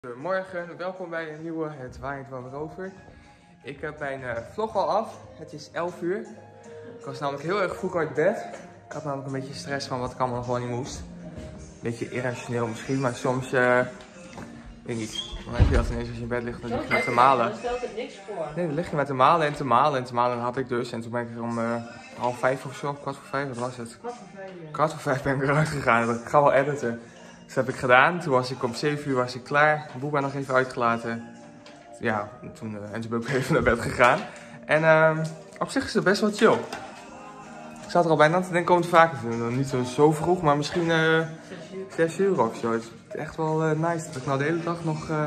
Goedemorgen, welkom bij een nieuwe Het Waait Wel Weer Over. Ik heb mijn vlog al af. Het is 11 uur. Ik was namelijk heel erg vroeg uit bed. Ik had namelijk een beetje stress van wat ik allemaal gewoon niet moest. Beetje irrationeel misschien, maar soms, weet ik niet. Dan heb je dat ineens als je in bed ligt, dan lig je met te malen. Dan stelt het niks voor. Nee, dan lig je met te malen en te malen en te malen had ik dus. En toen ben ik er om 4:30 of zo, 4:45, wat was het? 4:45 ben ik eruit gegaan. Ik ga wel editen. Dus dat heb ik gedaan. Toen was ik om 7 uur was ik klaar. Boeba nog even uitgelaten. Ja, en toen ben ik even naar bed gegaan. En op zich is het best wel chill. Ik zat er al bijna te denken om het vaker te doen. Niet zo vroeg, maar misschien 6 uur of zo. Het is echt wel nice dat ik nou de hele dag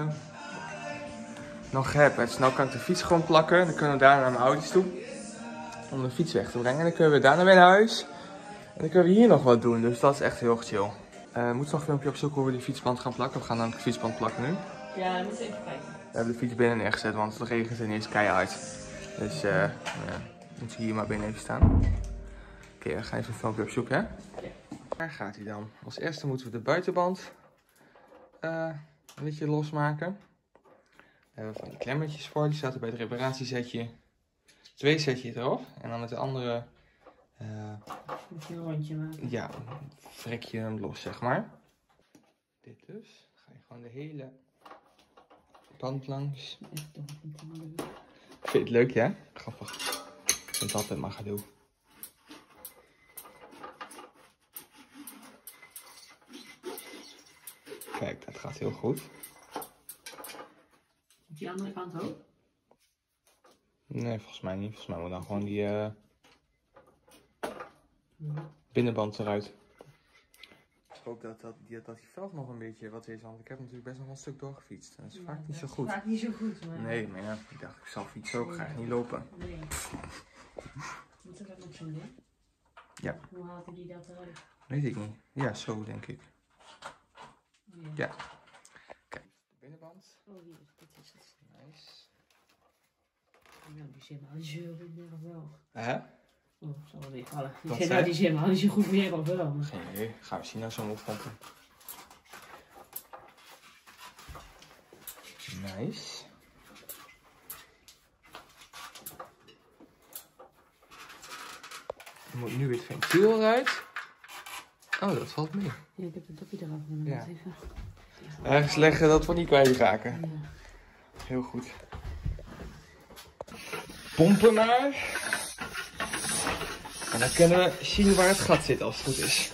nog heb. En snel kan ik de fiets gewoon plakken. Dan kunnen we daarna naar mijn ouders toe. Om de fiets weg te brengen. En dan kunnen we daarna weer naar huis. En dan kunnen we hier nog wat doen. Dus dat is echt heel erg chill. We moeten nog een filmpje opzoeken hoe we die fietsband gaan plakken. We gaan dan de fietsband plakken nu. Ja, dat moet je even kijken. We hebben de fiets binnen neergezet, want het regent en is keihard. Dus moet je hier maar binnen even staan. Oké, we gaan even een filmpje opzoeken, hè? Ja. Waar gaat hij dan? Als eerste moeten we de buitenband een beetje losmaken. Daar hebben we van die klemmetjes voor. Die zaten bij het reparatiesetje. 2 setje erop. En dan met de andere... Moet je een rondje maken. Ja, vrek je hem los, zeg maar. Dit dus. Dan ga je gewoon de hele band langs. Vind je het leuk, ja? Grappig. Ik vind het altijd maar gedoe. Kijk, dat gaat heel goed. Op die andere kant ook? Nee, volgens mij niet. Volgens mij moet dan gewoon die binnenband eruit. Ik hoop dat die velg nog een beetje wat is, want ik heb natuurlijk best nog een stuk doorgefietst. Dat is vaak niet zo goed. Vaak niet zo goed, maar... Nee, maar ja, ik dacht ik zal fietsen ook graag niet lopen. Nee. Moet er dat nog zo doen? Ja. Hoe haalt hij dat eruit? Weet ik niet. Ja, zo denk ik. Oh, ja. Ja. Kijk, de binnenband. Oh, hier, dit is het. Nice. Nou, die zit maar al zo goed of wel. Hè? Oh, zal wel weer vallen. Wat Die zei? zit maar al zo goed weer of wel. Maar... Geen idee. Gaan we zien als we hem opvompen. Nice. Er moet nu weer het ventiel eruit. Oh, dat valt mee. Ja, ik heb het dopje eraf genomen. Ja. Even. Ergens leggen dat we niet kwijtraken. Ja. Heel goed. Pompen maar. En dan kunnen we zien waar het gat zit als het goed is.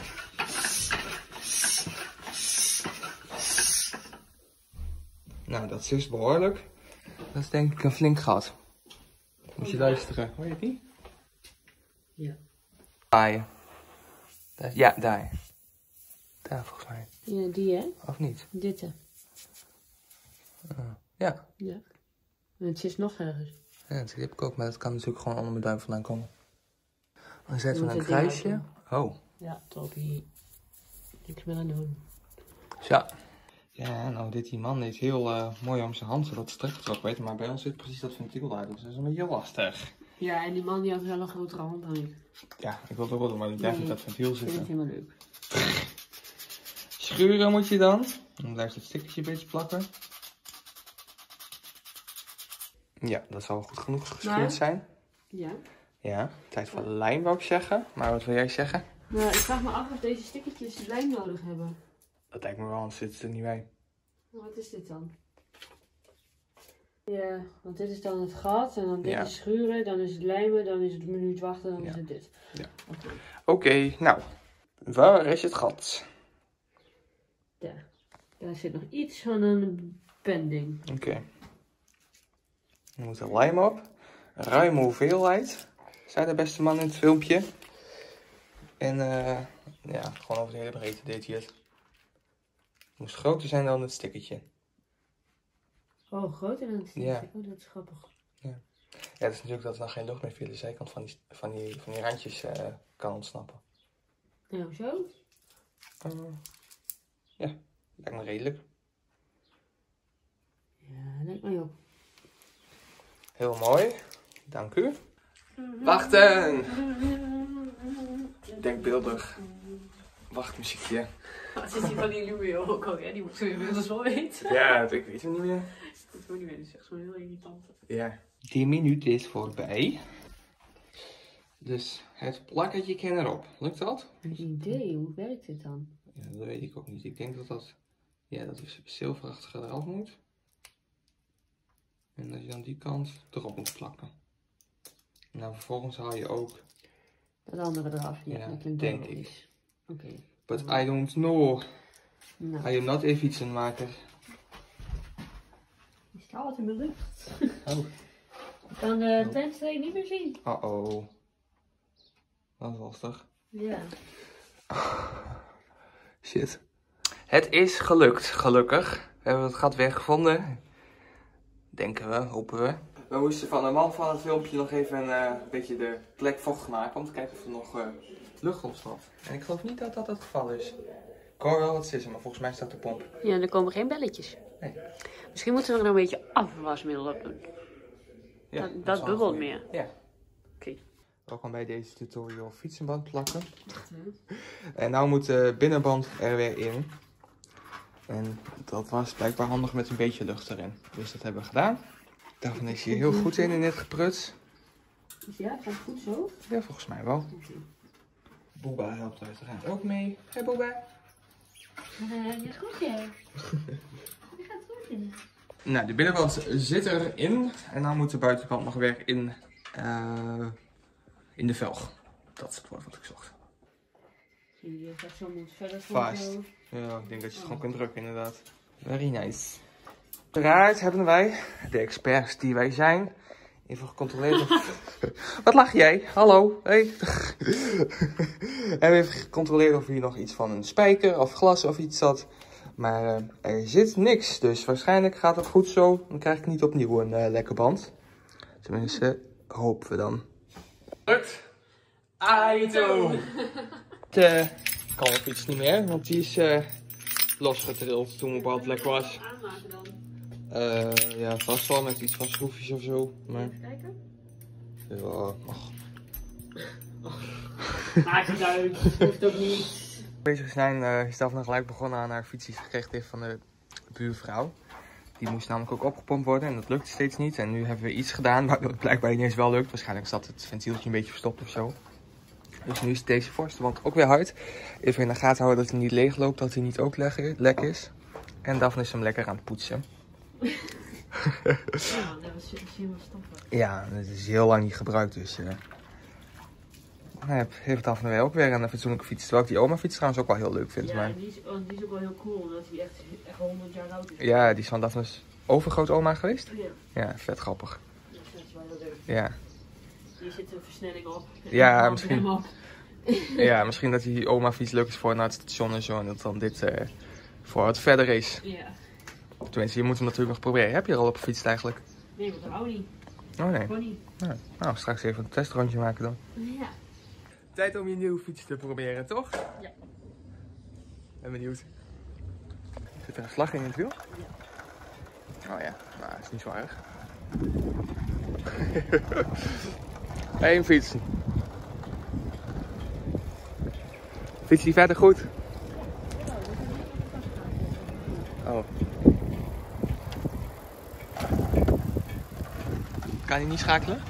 Nou, dat is dus behoorlijk. Dat is denk ik een flink gat. Moet je luisteren. Hoor je het niet? Ja. Daar. Ja, daar. Daar volgens mij. Ja, die hè? Of niet? Dit hè? Ja. Ja. En het is nog ergens. Ja, dat heb ik ook, maar dat kan natuurlijk gewoon onder mijn duim vandaan komen. Dan zetten we moet een het ding kruisje. Oh. Ja, toppie. Niks meer aan doen. Zo. Ja, nou die man deed heel mooi om zijn hand, zodat het strekvertrok weet. Maar bij ons zit precies dat ventiel daar, dus dat is een beetje lastig. Ja, en die man die had wel een grotere hand dan ik. Ja, ik wil het ook wel doen, maar ik blijf niet dat ventiel Ik vind het zitten. helemaal leuk. Schuren moet je dan. Dan blijft het stickertje een beetje plakken. Ja, dat zal goed genoeg geschuurd zijn. Ja. Ja, tijd voor lijm wou ik zeggen. Maar wat wil jij zeggen? Nou, ik vraag me af of deze stickertjes lijm nodig hebben. Dat lijkt me wel, anders zit het er niet bij. Wat is dit dan? Ja, want dit is dan het gat en dan dit Ja. is schuren, dan is het lijmen, dan is het een minuut wachten, dan Ja. is het dit. Ja. Oké. Oké, nou. Waar is het gat? Daar. Daar zit nog iets van een pending. Oké. Er moet een lijm op. Een ruime hoeveelheid. Zei de beste man in het filmpje. En ja, gewoon over de hele breedte deed hij het. Het moest groter zijn dan het stickertje. Oh, groter dan het stickertje. Ja. Oh, dat is grappig. Ja, het is natuurlijk dat er nog geen lucht meer via de zijkant van die randjes kan ontsnappen. Nou, zo? Ja, lijkt me redelijk. Ja, lijkt mij ook. Heel mooi. Dank u. Wachten! Denkbeeldig. wachtmuziekje. Wat is die van die Lumio ook al? Ja, die moet je inmiddels wel weten. Ja, ik weet het niet meer. Ik moet het ook niet weten, het is echt zo'n heel irritant. Ja. 10 minuten is voorbij. Dus het plakketje kan erop. Lukt dat? Een idee, hoe werkt dit dan? Ja, dat weet ik ook niet. Ik denk dat dat... Ja, dat is zilverachtig eraf moet. En dat je dan die kant erop moet plakken. Nou, vervolgens haal je ook... Dat andere eraf, ja, dat klinkt denk logisch. ik. Oké. But I don't know. Nou. I am not a fietsenmaker. Die staat wat in mijn lucht. Oh. Ik kan de tentstreek niet meer zien. Oh. Dat is lastig. Ja. Shit. Het is gelukt, gelukkig. We hebben het gat weer gevonden. Denken we, hopen we. We moesten van de man van het filmpje nog even een beetje de plek vochtig maken. Om te kijken of er nog lucht op staat. En ik geloof niet dat dat het geval is. Ik hoor wel wat sissen, maar volgens mij staat de pomp. Ja, er komen geen belletjes. Nee. Misschien moeten we er nog een beetje afwasmiddel op doen. Ja, dat bubbelt meer. Ja. Oké. Welkom bij deze tutorial fietsenband plakken. En nou moet de binnenband er weer in. En dat was blijkbaar handig met een beetje lucht erin. Dus dat hebben we gedaan. Daarvan is hier heel goed in dit gepruts. Dus ja, gaat het goed zo? Ja, volgens mij wel. Boeba helpt uiteraard ook mee. Hey Boeba. Je is goed, hè? Je gaat goed in. Nou, de binnenband zit erin. En dan moet de buitenkant nog weer in de velg. Dat is het woord wat ik zocht. Je zegt zo moet verder Vast. Ja, ik denk dat je het gewoon kunt drukken inderdaad. Very nice. Uiteraard hebben wij, de experts die wij zijn, even gecontroleerd of... Wat lach jij? Hallo, hey. Hebben even gecontroleerd of hier nog iets van een spijker of glas of iets zat. Maar er zit niks, dus waarschijnlijk gaat het goed zo. Dan krijg ik niet opnieuw een lekke band. Tenminste, hopen we dan. Lukt. Aito. Kan of iets niet meer, want die is losgetrild toen mijn band lek was. Aanmaken dan. Ja, vast wel met iets van schroefjes of zo. Maar... Even kijken. Ja, mag. Maakt het uit, hoeft ook niet. Bezig zijn is Daphne gelijk begonnen aan haar fiets die ze gekregen heeft van de buurvrouw. Die moest namelijk ook opgepompt worden en dat lukte steeds niet. En nu hebben we iets gedaan waar het blijkbaar niet eens wel lukt. Waarschijnlijk zat het ventieltje een beetje verstopt of zo. Dus nu is deze voorste band ook weer hard. Even in de gaten houden dat hij niet leeg loopt, dat hij niet ook lek is. En Daphne is hem lekker aan het poetsen. Ja, dat was heel stoffig. Ja, het is heel lang niet gebruikt, dus heeft Daphne ook weer een fatsoenlijke fiets. Terwijl ik die oma fiets trouwens ook wel heel leuk vind. Ja, maar... die is ook wel heel cool, omdat hij echt 100 jaar oud is. Ja, die is van Daphne's overgrootoma geweest. Ja. Ja, vet grappig. Ja, dat is wel heel leuk. Ja. Hier zit een versnelling op. Ja, misschien. Ja, misschien dat die oma fiets leuk is voor naar het station en zo. En dat dan dit voor wat verder is. Ja. Tenminste, je moet hem natuurlijk nog proberen. Heb je er al op gefietst eigenlijk? Nee, want dat hou niet. Oh nee. Gewoon niet. Nou, straks even een testrondje maken dan. Ja. Tijd om je nieuwe fiets te proberen, toch? Ja. Ben benieuwd. Zit er een slag in het wiel? Ja. Oh ja, nou, dat is niet zo erg. Eén fietsen. Fiets die verder goed? Oh. Kan hij niet schakelen?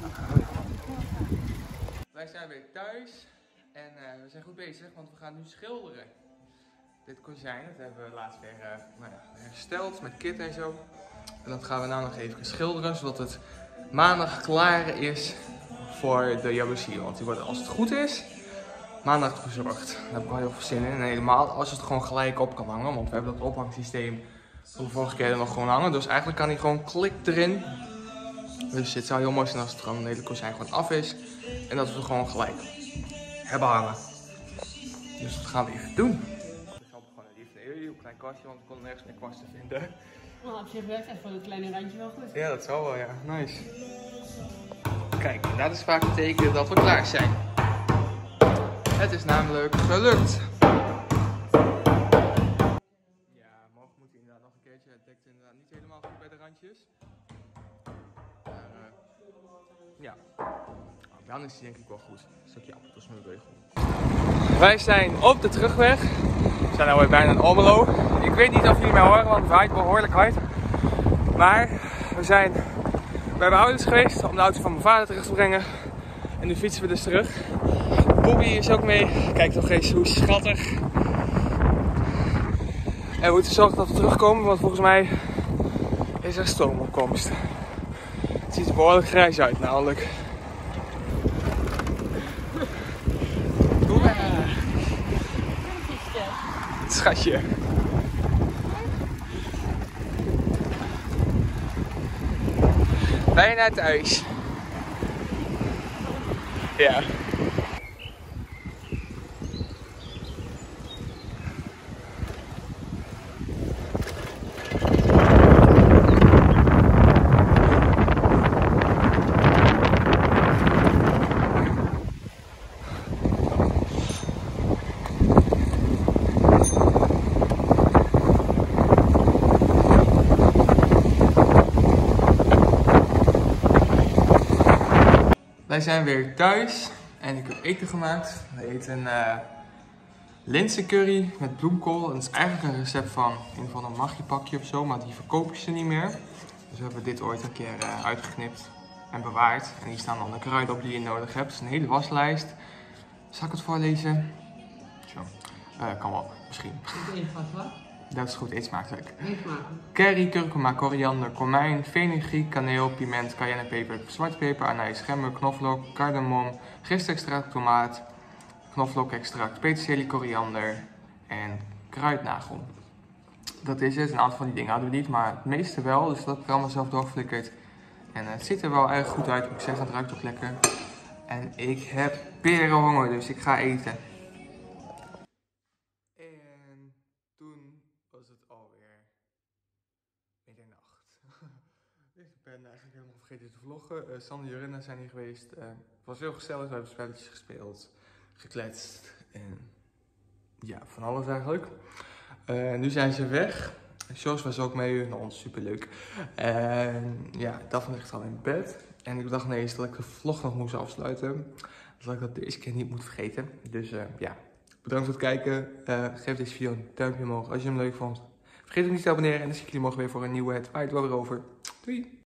Wij zijn weer thuis en we zijn goed bezig, want we gaan nu schilderen. Dit kozijn, dat hebben we laatst weer hersteld met kit en zo. En dat gaan we nou nog even schilderen, zodat het maandag klaar is voor de jaloezie. Want die wordt, als het goed is, maandag verzorgd. Daar heb ik wel heel veel zin in. En helemaal als het gewoon gelijk op kan hangen, want we hebben dat ophangsysteem de vorige keer nog gewoon hangen. Dus eigenlijk kan hij gewoon klik erin. Dus het zou heel mooi zijn als het gewoon een hele kozijn gewoon af is. En dat we het gewoon gelijk hebben hangen. Dus dat gaan we even doen. Dus we begonnen even een heel klein kastje, want we konden nergens meer kwasten vinden. Nou, op zich werkt echt voor een kleine randje wel goed. Ja, dat zou wel, ja. Nice. Kijk, en dat is vaak het teken dat we klaar zijn. Het is namelijk gelukt. Ja, morgen moet hij inderdaad nog een keertje. Het dekt inderdaad niet helemaal goed bij de randjes. Ja, dan is hij denk ik wel goed. Een stukje appeltoesmeelregel. Wij zijn op de terugweg. We zijn alweer bijna in Almelo. Ik weet niet of jullie mij horen, want het waait behoorlijk hard. Maar we zijn bij mijn ouders geweest om de auto van mijn vader terug te brengen. En nu fietsen we dus terug. Bobby is ook mee. Kijk toch eens hoe schattig. En we moeten zorgen dat we terugkomen, want volgens mij is er stoomopkomst. Het ziet er behoorlijk grijs uit namelijk. Schatje. Bijna thuis. Ja. Wij zijn weer thuis en ik heb eten gemaakt. We eten linzencurry met bloemkool. En dat is eigenlijk een recept van een van een Maggi-pakje of zo, maar die verkopen ze niet meer. Dus we hebben dit ooit een keer uitgeknipt en bewaard. En hier staan dan de kruiden op die je nodig hebt. Het is een hele waslijst. Zal ik het voorlezen? Zo. Kan wel, misschien. Dat is goed, eet smakelijk. Curry, kurkuma, koriander, komijn, fenugreek, kaneel, piment, cayennepeper, zwarte peper, anijs, gember, knoflook, cardamom, gistextract, tomaat, knoflookextract, peterselie, koriander en kruidnagel. Dat is het. Een aantal van die dingen hadden we niet, maar het meeste wel. Dus dat heb ik allemaal zelf doorgeflikkerd. En het ziet er wel erg goed uit, moet ik zeggen. Het ruikt ook lekker. En ik heb perenhonger, dus ik ga eten. En toen was het alweer middernacht. Ik ben eigenlijk helemaal vergeten te vloggen. Sander en Jorinna zijn hier geweest. Het was heel gezellig, we hebben spelletjes gespeeld, gekletst en ja, van alles eigenlijk. Nu zijn ze weg. Jos was ook mee, nou, superleuk. En ja, Daphne ligt al in bed. En ik dacht ineens dat ik de vlog nog moest afsluiten. Dat ik dat deze keer niet moet vergeten. Dus ja, bedankt voor het kijken. Geef deze video een duimpje omhoog als je hem leuk vond. Vergeet ook niet te abonneren en dan zie ik jullie morgen weer voor een nieuwe Het Waait Wel Weer Over. Doei!